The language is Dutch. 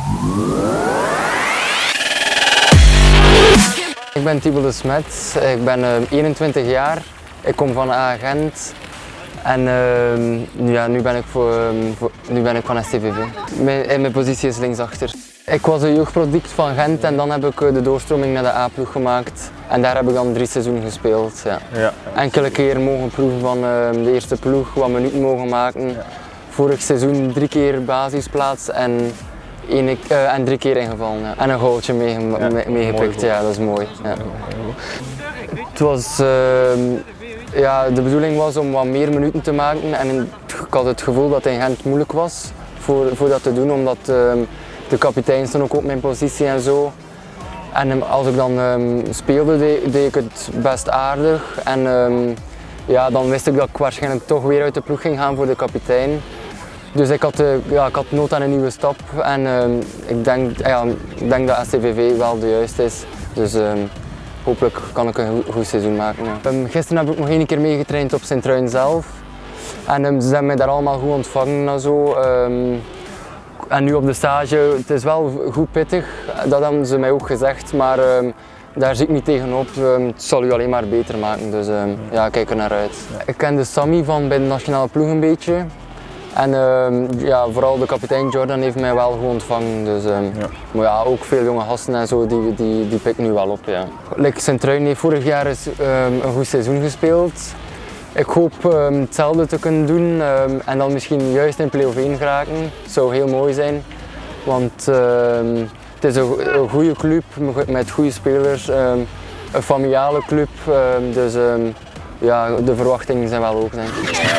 Ik ben Thibaut de Smet, ik ben 21 jaar, ik kom van Gent en nu ben ik van STVV. Mijn positie is linksachter. Ik was een jeugdproduct van Gent en dan heb ik de doorstroming naar de A-ploeg gemaakt en daar heb ik dan 3 seizoenen gespeeld. Ja. Ja. Enkele keer mogen proeven van de eerste ploeg, wat minuten mogen maken. Ja. Vorig seizoen 3 keer basisplaats en 3 keer ingevallen. Ja. En een goaltje meegepikt, ja, dat is mooi. Ja. Het was, de bedoeling was om wat meer minuten te maken en ik had het gevoel dat het in Gent moeilijk was voor dat te doen, omdat de kapitein stond ook op mijn positie en zo. En als ik dan speelde, deed ik het best aardig. En dan wist ik dat ik waarschijnlijk toch weer uit de ploeg ging gaan voor de kapitein. Dus ik had nood aan een nieuwe stap en ik denk dat STVV wel de juiste is. Dus hopelijk kan ik een goed seizoen maken. Ja. Gisteren heb ik nog 1 keer meegetraind op Sint-Truiden zelf. En ze hebben mij daar allemaal goed ontvangen en zo. En nu op de stage, het is wel goed pittig, dat hebben ze mij ook gezegd, maar daar zie ik niet tegenop. Het zal u alleen maar beter maken, dus ik kijk er naar uit. Ik kende Sammy van bij de nationale ploeg een beetje. En vooral de kapitein Jordan heeft mij wel goed ontvangen. Dus, maar ja, ook veel jonge gasten en zo, die pikken nu wel op. Ja. Sint-Truiden heeft vorig jaar een goed seizoen gespeeld. Ik hoop hetzelfde te kunnen doen en dan misschien juist in play-off 1 geraken. Het zou heel mooi zijn, want het is een goede club met goede spelers, een familiale club, dus de verwachtingen zijn wel hoog, denk ik.